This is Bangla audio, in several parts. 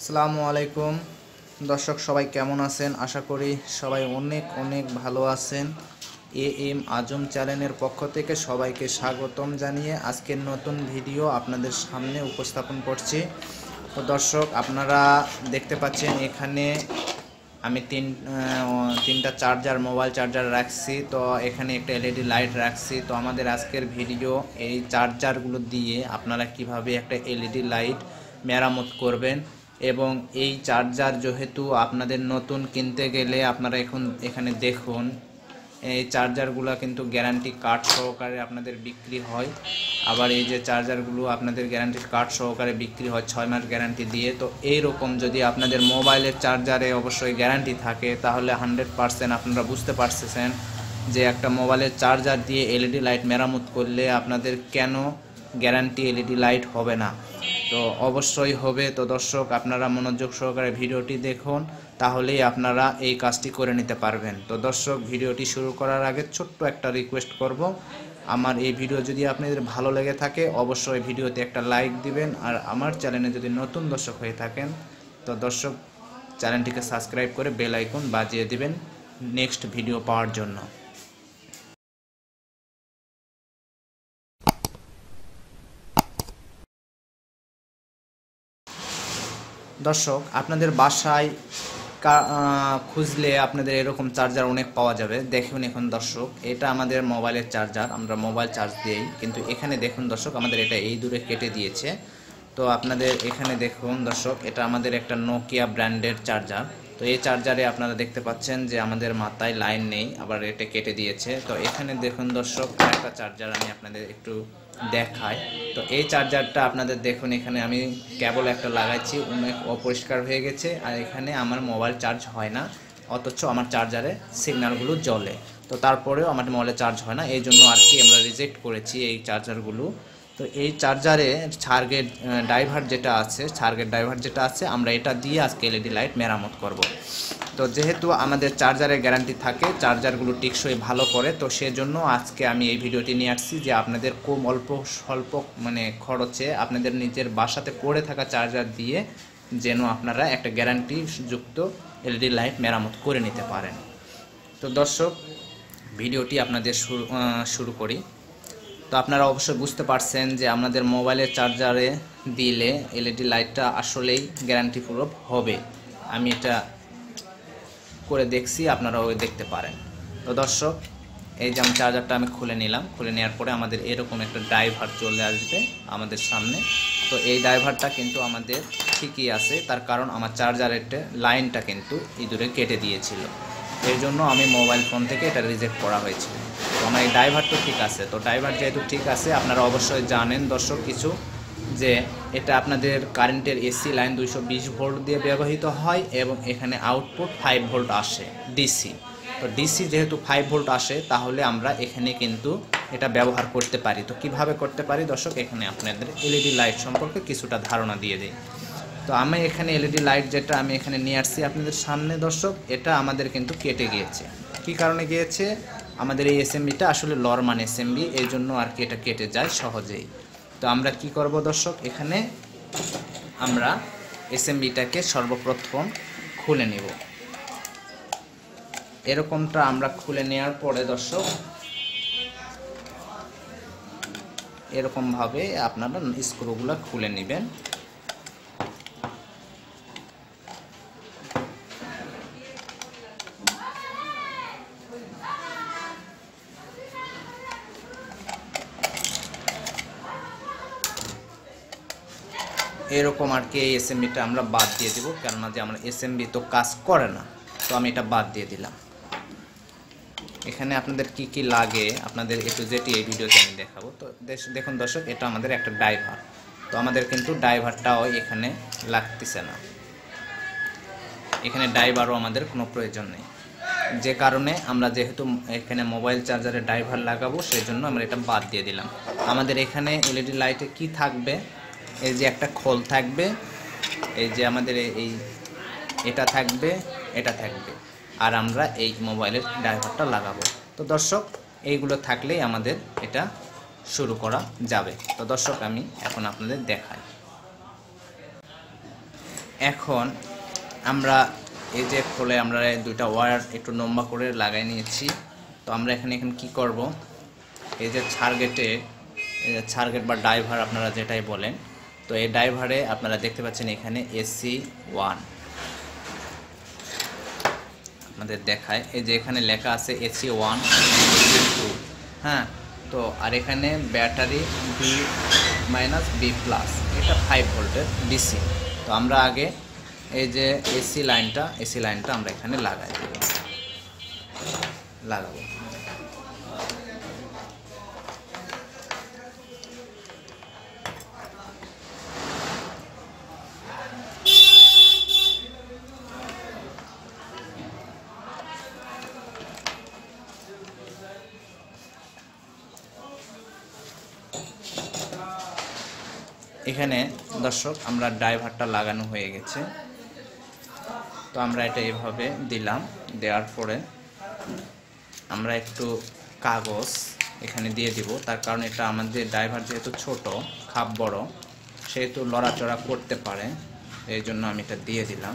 আসসালামু আলাইকুম দর্শক, সবাই কেমন আছেন? আশা করি সবাই অনেক অনেক ভালো আছেন। এম আজম চ্যানেলের পক্ষ থেকে সবাইকে স্বাগতম জানিয়ে আজকের নতুন ভিডিও আপনাদের সামনে উপস্থাপন করছি। তো দর্শক, আপনারা দেখতে পাচ্ছেন এখানে আমি তিনটা মোবাইল চার্জার রাখছি। তো এখানে একটা এলইডি লাইট রাখছি। তো আমাদের আজকের ভিডিও এই চার্জারগুলো দিয়ে আপনারা কিভাবে একটা এলইডি লাইট মেরামত করবেন, এবং এই চার্জার যেহেতু আপনাদের নতুন কিনতে গেলে আপনারা এখানে দেখুন, এই চার্জারগুলো কিন্তু গ্যারান্টি কার্ড সহকারে আপনাদের বিক্রি হয়। আবার এই যে চার্জারগুলো আপনাদের গ্যারান্টি কার্ড সহকারে বিক্রি হয় 6 মাস গ্যারান্টি দিয়ে। তো এইরকম যদি আপনাদের মোবাইলের চার্জারে অবশ্যই গ্যারান্টি থাকে, তাহলে 100% আপনারা বুঝতে পারছেন যে একটা মোবাইলের চার্জার দিয়ে এলইডি লাইট মেরামত করলে আপনাদের কেন গ্যারান্টি এলইডি লাইট হবে না। তো অবশ্যই হবে। তো দর্শক, আপনারা মনোযোগ সহকারে ভিডিওটি দেখুন, তাহলেই আপনারা এই কাজটি করে নিতে পারবেন। তো দর্শক, ভিডিওটি শুরু করার আগে ছোট্ট একটা রিকোয়েস্ট করব, আমার এই ভিডিও যদি আপনাদের ভালো লেগে থাকে অবশ্যই ভিডিওতে একটা লাইক দিবেন। আর আমার চ্যানেলে যদি নতুন দর্শক হয়ে থাকেন তো দর্শক, চ্যানেলটিকে সাবস্ক্রাইব করে বেল আইকন বাজিয়ে দিবেন নেক্সট ভিডিও পাওয়ার জন্য। দর্শক, আপনাদের বাসায় খুঁজলে আপনাদের এরকম চার্জার অনেক পাওয়া যাবে। দেখুন এখন দর্শক, এটা আমাদের মোবাইলের চার্জার, আমরা মোবাইল চার্জ দিই, কিন্তু এখানে দেখুন দর্শক, আমাদের এটা এই দূরে কেটে দিয়েছে। তো আপনাদের এখানে দেখুন দর্শক, এটা আমাদের একটা নোকিয়া ব্র্যান্ডের চার্জার। তো এই চার্জারে আপনারা দেখতে পাচ্ছেন যে আমাদের মাথায় লাইন নেই, আবার এটা কেটে দিয়েছে। তো এখানে দেখুন দর্শক, একটা চার্জার আমি আপনাদের একটু দেখাই। তো এই চার্জারটা আপনাদের দেখুন, এখানে আমি কেবল একটা লাগাইছি, অনেক অপরিষ্কার হয়ে গেছে। আর এখানে আমার মোবাইল চার্জ হয় না, অথচ আমার চার্জারে সিগন্যালগুলো জ্বলে। তো তারপরেও আমার মোবাইলে চার্জ হয় না, এই জন্য আর কি আমরা রিজেক্ট করেছি এই চার্জারগুলো। তো এই চার্জারে সার্কিট ড্রাইভার যেটা আছে আমরা এটা দিয়ে আজকে এলইডি লাইট মেরামত করব। তো যেহেতু আমাদের চার্জারে গ্যারান্টি থাকে, চার্জারগুলো টেকসই ভালো করে, তো সেজন্য আজকে আমি এই ভিডিওটি নিয়ে আসছি যে আপনাদের কম স্বল্প খরচে আপনাদের নিজের বাসাতে পড়ে থাকা চার্জার দিয়ে যেন আপনারা একটা গ্যারান্টি যুক্ত এলইডি লাইট মেরামত করে নিতে পারেন। তো দর্শক, ভিডিওটি আপনাদের শুরু করি। তো আপনারা অবশ্যই বুঝতে পারছেন যে আমাদের মোবাইলের চার্জারে দিলে এলইডি লাইটটা আসলেই গ্যারান্টি প্রুফ হবে। আমি এটা করে দেখছি, আপনারাও দেখতে পারেন। তো দর্শক, এই যে আমি চার্জারটা আমি খুলে নিলাম, খুলে নেওয়ার পরে আমাদের এরকম একটা ড্রাইভার চলে আসবে আমাদের সামনে। তো এই ড্রাইভারটা কিন্তু আমাদের ঠিকই আছে, তার কারণ আমার চার্জারের লাইনটা কিন্তু ইঁদুরে কেটে দিয়েছিল, এই জন্য আমি মোবাইল ফোন থেকে এটা রিজেক্ট করা হয়েছিল। তো আমার এই ড্রাইভার তো ঠিক আছে। তো ড্রাইভার যেহেতু ঠিক আছে, আপনারা অবশ্যই জানেন দর্শক কিছু, যে এটা আপনাদের কারেন্টের এসি লাইন 220 ভোল্ট দিয়ে ব্যবহৃত হয়, এবং এখানে আউটপুট 5 ভোল্ট আসে ডিসি। তো ডিসি যেহেতু 5 ভোল্ট আসে, তাহলে আমরা এখানে কিন্তু এটা ব্যবহার করতে পারি। তো কিভাবে করতে পারি দর্শক, এখানে আপনাদের এলইডি লাইট সম্পর্কে কিছুটা ধারণা দিয়ে দিই। তো আমি এখানে এলইডি লাইট যেটা আমি এখানে নিয়ে আসছি আপনাদের সামনে দর্শক, এটা আমাদের কিন্তু কেটে গিয়েছে। কি কারণে গিয়েছে? আমাদের এই এসএমবিটা আসলে লরমান এসএমবি, এই জন্য আর কি এটা কেটে যায় সহজেই। তো আমরা কি করব দর্শক, এখানে আমরা এসএমবিটাকে সর্বপ্রথম খুলে নেব। এরকমটা আমরা খুলে নেওয়ার পরে দর্শক, এরকমভাবে আপনারা স্ক্রুগুলো খুলে নেবেন। এরকম আর কি এই এসএমবিটা আমরা বাদ দিয়ে দেবো, কেননা যে আমার এসএমবি তো কাজ করে না। তো আমি এটা বাদ দিয়ে দিলাম। এখানে আপনাদের কি কি লাগে আপনাদের একটু যেটি এই ভিডিওতে আমি দেখাবো। তো দেখুন দর্শক, এটা আমাদের একটা ড্রাইভার। তো আমাদের কিন্তু ড্রাইভারটাও এখানে লাগতেছে না, এখানে ড্রাইভারও আমাদের কোনো প্রয়োজন নেই। যে কারণে আমরা যেহেতু এখানে মোবাইল চার্জারে ড্রাইভার লাগাবো, সেই জন্য আমরা এটা বাদ দিয়ে দিলাম। আমাদের এখানে এলইডি লাইটে কি থাকবে, এই যে একটা খোল থাকবে, এই যে আমাদের এটা থাকবে, এটা থাকবে, আর আমরা এই মোবাইলের ড্রাইভারটা লাগাবো। তো দর্শক, এইগুলো থাকলেই আমাদের এটা শুরু করা যাবে। তো দর্শক, আমি এখন আপনাদের দেখাই। এখন আমরা এই যে খোলে আমরা দুইটা ওয়্যার একটু লম্বা করে লাগাই নিয়েছি। তো আমরা এখানে কি করব, এই যে ছাড়গেট বা ড্রাইভার আপনারা যেটাই বলেন, তো এই ড্রাইভারে আপনারা দেখতে পাচ্ছেন এখানে AC1 আপনাদের দেখায়, এই যে এখানে লেখা আছে AC1 AC2, হ্যাঁ। তো আর এখানে ব্যাটারি B- B+, এটা 5 ভোল্টের DC। তো আমরা আগে এই যে এসি লাইনটা আমরা এখানে লাগাবো। এখানে দর্শক আমরা ড্রাইভারটা লাগানো হয়ে গেছে। তো আমরা এটা এভাবে দিলাম, দেওয়ার পরে আমরা একটু কাগজ এখানে দিয়ে দিব, তার কারণ এটা আমাদের ড্রাইভার যেহেতু ছোট খাপ বড়, সেহেতু লড়াচড়া করতে পারে, এই জন্য আমি এটা দিয়ে দিলাম।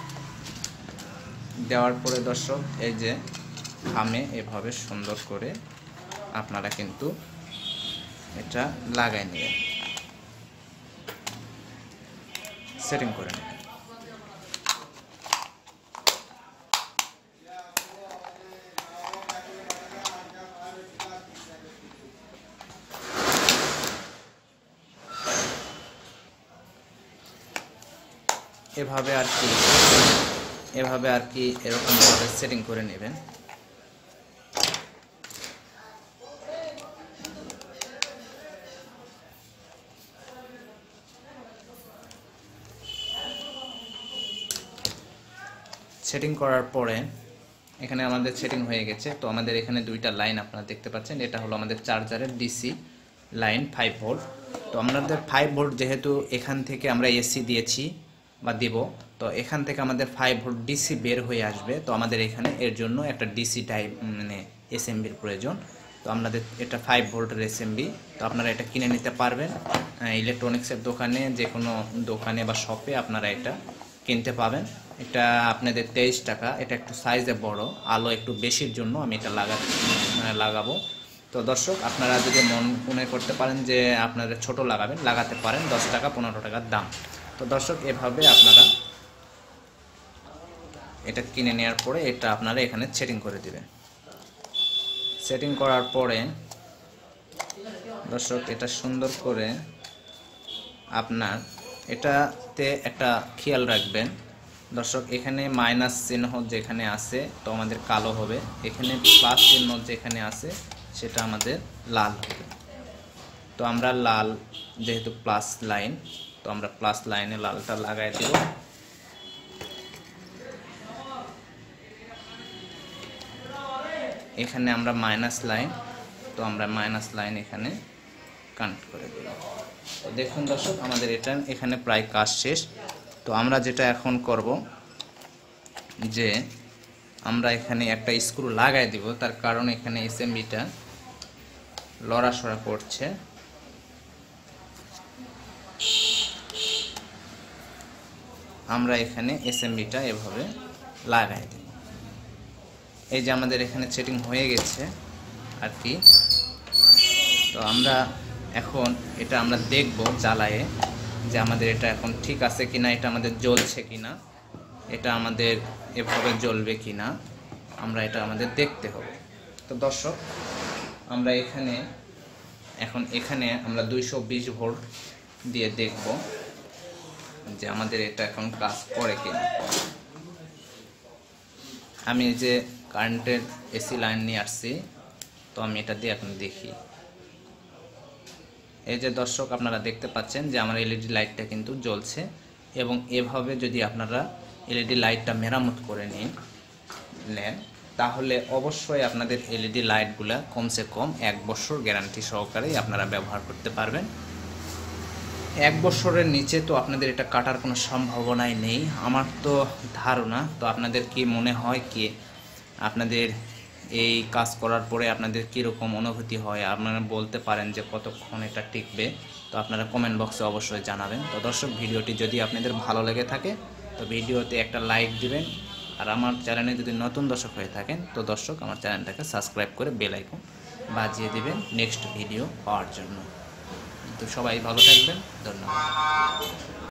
দেওয়ার পরে দর্শক এই যে খামে এভাবে সুন্দর করে আপনারা কিন্তু এটা লাগাই নেবেন, সেটিং করে নেবেন। এভাবে আর কি এরকম ভাবে সেটিং করে নেবেন। সেটিং করার পরে এখানে আমাদের সেটিং হয়ে গেছে। তো আমাদের এখানে দুইটা লাইন আপনারা দেখতে পাচ্ছেন, এটা হলো আমাদের চার্জারের ডিসি লাইন 5 ভোল্ট। তো আমাদের 5 ভোল্ট যেহেতু এখান থেকে আমরা এসি দিয়েছি বা দিব, তো এখান থেকে আমাদের 5 ভোল্ট ডিসি বের হয়ে আসবে। তো আমাদের এখানে এর জন্য একটা ডিসি টাইপ মানে এসএমবির প্রয়োজন। তো আমাদের এটা 5 ভোল্টের এসএমবি। তো আপনারা এটা কিনে নিতে পারবেন ইলেকট্রনিক্সের দোকানে, যে কোনো দোকানে বা শপে আপনারা এটা কিনতে পাবেন। এটা আপনাদের 23 টাকা। এটা একটু সাইজে বড়, আলো একটু বেশির জন্য আমি এটা লাগাবো। তো দর্শক আপনারা যদি মনে করতে পারেন যে আপনারা ছোট লাগাতে পারেন, 10 টাকা 15 টাকার দাম। তো দর্শক এভাবে আপনারা এটা কিনে নেওয়ার পরে এটা আপনারা এখানে সেটিং করে দিবেন। সেটিং করার পরে দর্শক এটা সুন্দর করে আপনার এটাতে একটা খেয়াল রাখবেন দর্শক, এখানে মাইনাস চিহ্ন যেখানে আছে তো আমাদের কালো হবে, এখানে প্লাস চিহ্ন যেখানে আছে সেটা আমাদের লাল হবে। তো আমরা লাল, যেহেতু প্লাস লাইন, তো আমরা প্লাস লাইনে লালটা লাগাই দেব। এখানে আমরা মাইনাস লাইন, তো আমরা মাইনাস লাইন এখানে কানেক্ট করে দেব। তো দেখুন দর্শক আমাদের এটা এখানে প্রায় কাজ শেষ। তো আমরা যেটা এখন করব যে আমরা এখানে একটা স্ক্রু লাগাই দিব, তার কারণ এখানে এসএমবিটা লড়াছড়া করছে। আমরা এখানে এসএমবিটা এভাবে লাগাই দেব। এই যে আমাদের এখানে সেটিং হয়ে গেছে আর কি। তো আমরা এখন এটা আমরা দেখব জ্বালায়ে যে আমাদের এটা এখন ঠিক আছে কিনা, এটা আমাদের জ্বলছে কিনা, এটা আমাদের এভাবে জ্বলবে কিনা, আমরা এটা আমাদের দেখতে হবে। তো দর্শক আমরা এখানে আমরা 220 ভোল্ট দিয়ে দেখব যে আমাদের এটা এখন কাজ করে কিনা। আমি এই যে কারেন্টের এসি লাইন নিয়ে আসছি, তো আমি এটা দিয়ে এখন দেখি। এই যে দর্শক আপনারা দেখতে পাচ্ছেন যে আমার এলইডি লাইটটা কিন্তু জ্বলছে। এবং এভাবে যদি আপনারা এলইডি লাইটটা মেরামত করে নেন তাহলে অবশ্যই আপনাদের এলইডি লাইটগুলা কমসে কম 1 বছর গ্যারান্টি সহকারেই আপনারা ব্যবহার করতে পারবেন। 1 বছরের নিচে তো আপনাদের এটা কাটার কোনো সম্ভাবনাই নেই আমার তো ধারণা। তো আপনাদের কি মনে হয় কি আপনাদের এই কাজ করার পরে আপনাদের কীরকম অনুভূতি হয়, আপনারা বলতে পারেন যে কতক্ষণ এটা টিকবে। তো আপনারা কমেন্ট বক্সে অবশ্যই জানাবেন। তো দর্শক ভিডিওটি যদি আপনাদের ভালো লেগে থাকে তো ভিডিওতে একটা লাইক দিবেন, আর আমার চ্যানেলে যদি নতুন দর্শক হয়ে থাকেন তো দর্শক আমার চ্যানেলটাকে সাবস্ক্রাইব করে বেল আইকন বাজিয়ে দিবেন নেক্সট ভিডিও পাওয়ার জন্য। তো সবাই ভালো থাকবেন, ধন্যবাদ।